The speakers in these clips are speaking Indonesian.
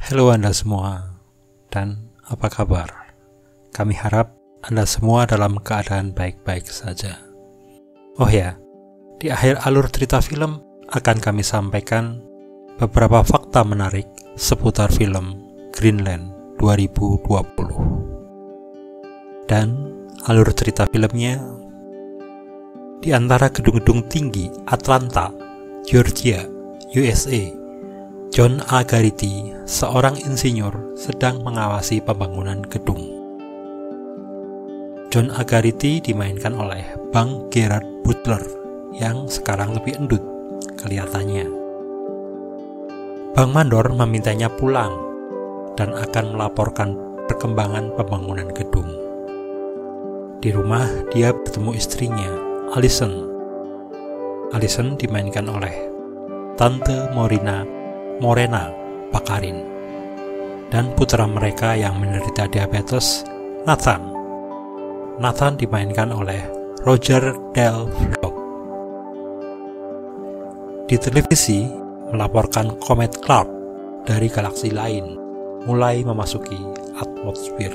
Halo Anda semua, dan apa kabar? Kami harap Anda semua dalam keadaan baik-baik saja. Oh ya, di akhir alur cerita film akan kami sampaikan beberapa fakta menarik seputar film Greenland 2020. Dan alur cerita filmnya, di antara gedung-gedung tinggi Atlanta, Georgia, USA, John A. Garrity, seorang insinyur, sedang mengawasi pembangunan gedung. John A. Garrity dimainkan oleh Bang Gerard Butler yang sekarang lebih endut kelihatannya. Bang Mandor memintanya pulang dan akan melaporkan perkembangan pembangunan gedung. Di rumah dia bertemu istrinya, Allison. Allison dimainkan oleh Tante Morena Baccarin, dan putra mereka yang menderita diabetes, Nathan. Nathan dimainkan oleh Roger Del Vlog. Di televisi melaporkan komet Clark dari galaksi lain mulai memasuki atmosfer.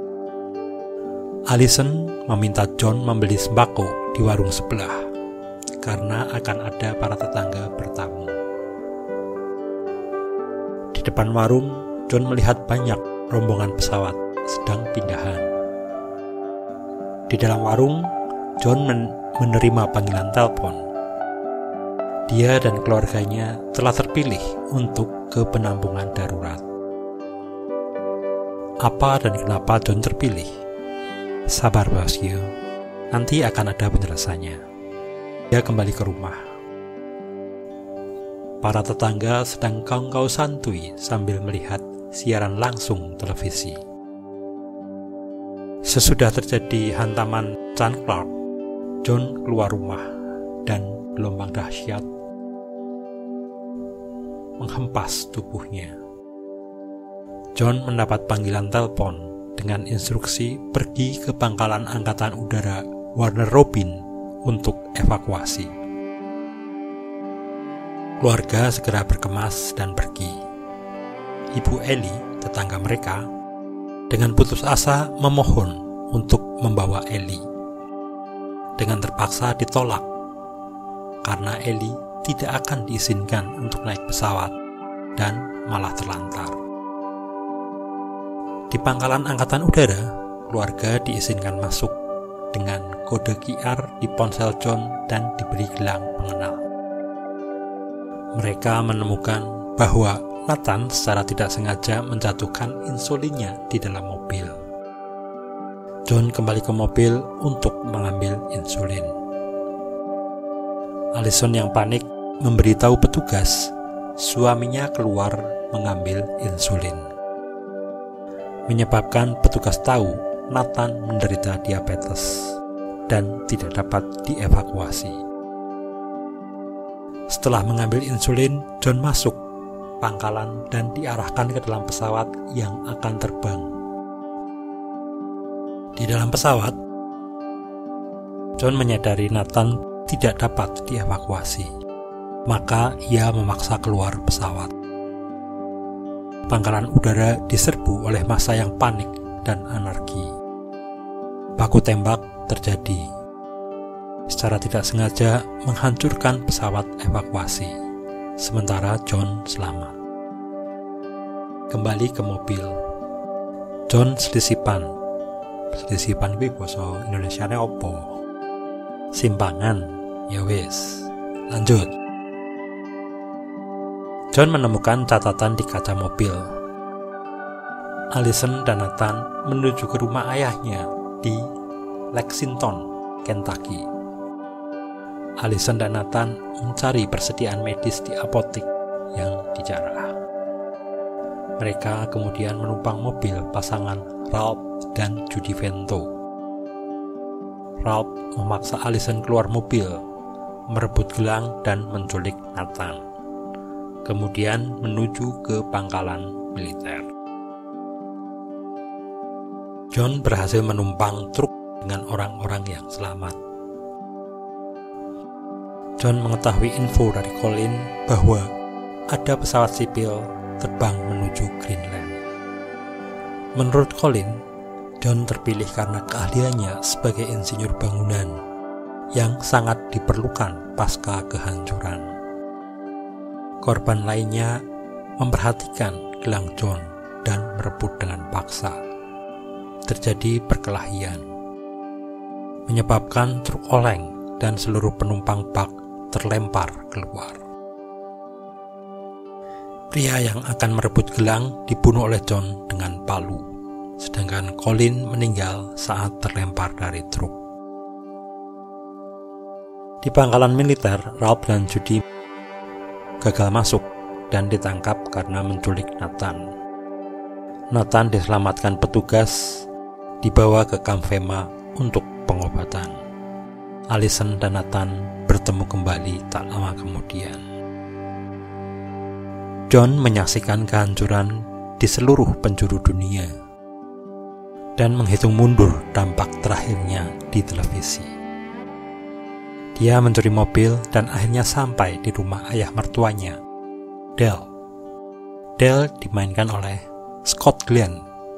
Allison meminta John membeli sembako di warung sebelah karena akan ada para tetangga bertamu. Di depan warung, John melihat banyak rombongan pesawat sedang pindahan. Di dalam warung, John menerima panggilan telepon. Dia dan keluarganya telah terpilih untuk ke penampungan darurat. Apa dan kenapa John terpilih? Sabar bosku, nanti akan ada penjelasannya. Dia kembali ke rumah. Para tetangga sedang kongkow santuy sambil melihat siaran langsung televisi. Sesudah terjadi hantaman Chan Clark, John keluar rumah dan gelombang dahsyat menghempas tubuhnya. John mendapat panggilan telepon dengan instruksi pergi ke pangkalan angkatan udara Warner Robin untuk evakuasi. Keluarga segera berkemas dan pergi. Ibu Ellie, tetangga mereka, dengan putus asa memohon untuk membawa Ellie. Dengan terpaksa ditolak, karena Ellie tidak akan diizinkan untuk naik pesawat dan malah terlantar. Di pangkalan angkatan udara, keluarga diizinkan masuk dengan kode QR di ponsel John dan diberi gelang pengenal. Mereka menemukan bahwa Nathan secara tidak sengaja menjatuhkan insulinnya di dalam mobil. John kembali ke mobil untuk mengambil insulin. Allison yang panik memberitahu petugas suaminya keluar mengambil insulin, menyebabkan petugas tahu Nathan menderita diabetes dan tidak dapat dievakuasi. Setelah mengambil insulin, John masuk pangkalan dan diarahkan ke dalam pesawat yang akan terbang. Di dalam pesawat, John menyadari Nathan tidak dapat dievakuasi, maka ia memaksa keluar pesawat. Pangkalan udara diserbu oleh massa yang panik dan anarki. Baku tembak terjadi. Secara tidak sengaja menghancurkan pesawat evakuasi, sementara John selamat. Kembali ke mobil, John selisipan kuwi basa Indonesiane opo? Simpangan, ya wis. Lanjut. John menemukan catatan di kaca mobil. Allison dan Nathan menuju ke rumah ayahnya di Lexington, Kentucky. Allison dan Nathan mencari persediaan medis di apotek yang dijarah. Mereka kemudian menumpang mobil pasangan Ralph dan Judy Vento. Ralph memaksa Allison keluar mobil, merebut gelang dan menculik Nathan. Kemudian menuju ke pangkalan militer. John berhasil menumpang truk dengan orang-orang yang selamat. John mengetahui info dari Colin bahwa ada pesawat sipil terbang menuju menuju Greenland. Menurut Colin, John terpilih karena keahliannya sebagai insinyur bangunan yang sangat diperlukan pasca kehancuran. Korban lainnya memperhatikan gelang John dan merebut dengan paksa. Terjadi perkelahian, menyebabkan truk oleng dan seluruh penumpang bak terlempar keluar. Pria yang akan merebut gelang dibunuh oleh John dengan palu, sedangkan Colin meninggal saat terlempar dari truk. Di pangkalan militer, Ralph dan Judy gagal masuk dan ditangkap karena menculik Nathan. Nathan diselamatkan petugas, dibawa ke kamp FEMA untuk pengobatan. Allison dan Nathan bertemu kembali tak lama kemudian. John menyaksikan kehancuran di seluruh penjuru dunia dan menghitung mundur dampak terakhirnya di televisi. Dia mencuri mobil dan akhirnya sampai di rumah ayah mertuanya, Dale. Dale dimainkan oleh Scott Glenn.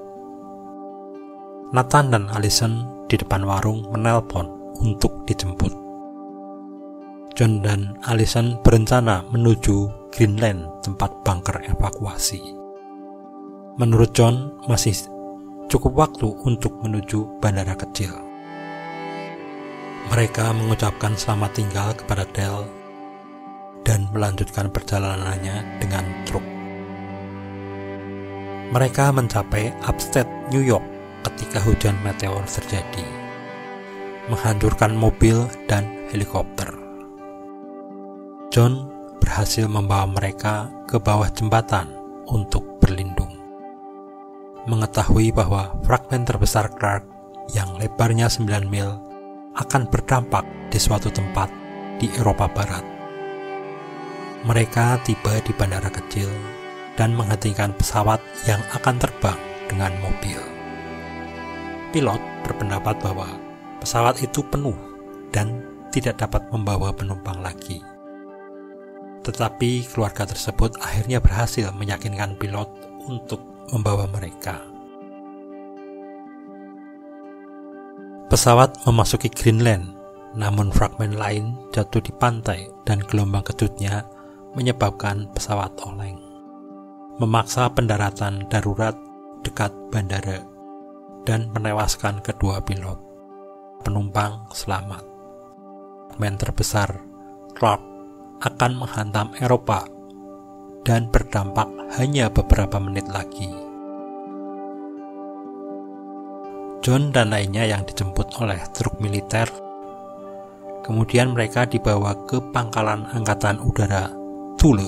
Nathan dan Allison di depan warung menelpon untuk dijemput. John dan Allison berencana menuju Greenland, tempat bunker evakuasi. Menurut John, masih cukup waktu untuk menuju bandara kecil. Mereka mengucapkan selamat tinggal kepada Dale dan melanjutkan perjalanannya dengan truk. Mereka mencapai upstate New York ketika hujan meteor terjadi, menghancurkan mobil dan helikopter. John berhasil membawa mereka ke bawah jembatan untuk berlindung. Mengetahui bahwa fragmen terbesar Clark yang lebarnya 9 mil akan berdampak di suatu tempat di Eropa Barat. Mereka tiba di bandara kecil dan menghentikan pesawat yang akan terbang dengan mobil. Pilot berpendapat bahwa pesawat itu penuh dan tidak dapat membawa penumpang lagi. Tetapi keluarga tersebut akhirnya berhasil meyakinkan pilot untuk membawa mereka. Pesawat memasuki Greenland, namun fragmen lain jatuh di pantai dan gelombang kejutnya menyebabkan pesawat oleng, memaksa pendaratan darurat dekat bandara dan menewaskan kedua pilot. Penumpang selamat. Fragmen terbesar Clark akan menghantam Eropa dan berdampak hanya beberapa menit lagi. John dan lainnya yang dijemput oleh truk militer. Kemudian mereka dibawa ke pangkalan angkatan udara Thule.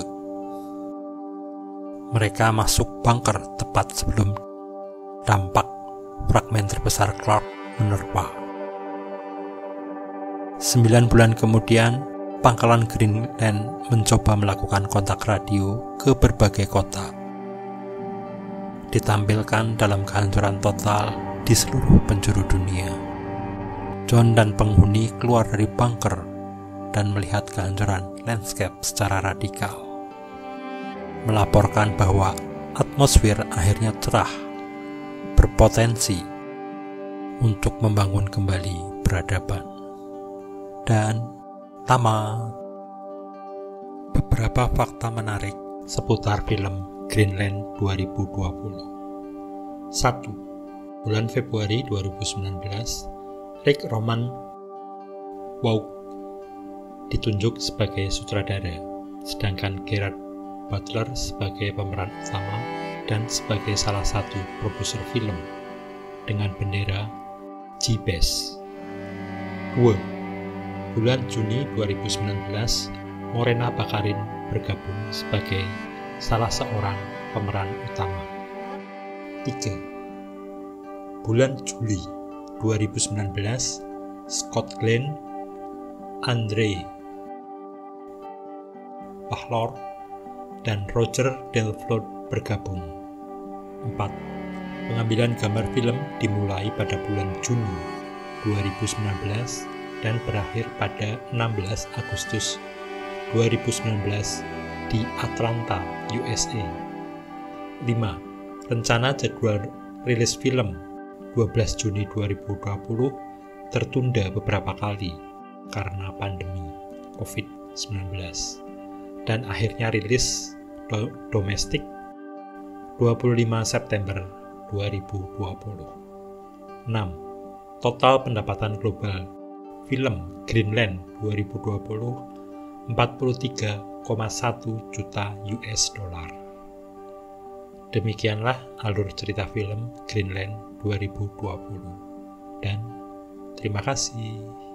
Mereka masuk bunker tepat sebelum dampak fragmen terbesar Clark menerpa. 9 bulan kemudian, pangkalan Greenland mencoba melakukan kontak radio ke berbagai kota. Ditampilkan dalam kehancuran total di seluruh penjuru dunia. John dan penghuni keluar dari bunker dan melihat kehancuran landscape secara radikal. Melaporkan bahwa atmosfer akhirnya cerah, berpotensi untuk membangun kembali peradaban. Dan tamat. Beberapa fakta menarik seputar film Greenland 2020. 1. Bulan Februari 2019, Rick Roman Waugh ditunjuk sebagai sutradara, sedangkan Gerard Butler sebagai pemeran utama dan sebagai salah satu produser film dengan bendera G-Best. 2. Bulan Juni 2019, Morena Baccarin bergabung sebagai salah seorang pemeran utama. 3. Bulan Juli 2019, Scott Glenn, Andre Pahlor, dan Roger Delford bergabung. 4. Pengambilan gambar film dimulai pada bulan Juni 2019 dan berakhir pada 16 Agustus 2019 di Atlanta, USA. 5. Rencana jadwal rilis film 12 Juni 2020 tertunda beberapa kali karena pandemi COVID-19 dan akhirnya rilis domestik 25 September 2020. 6. Total pendapatan global film Greenland 2020 43,1 juta US dollar. Demikianlah alur cerita film Greenland 2020. Dan terima kasih.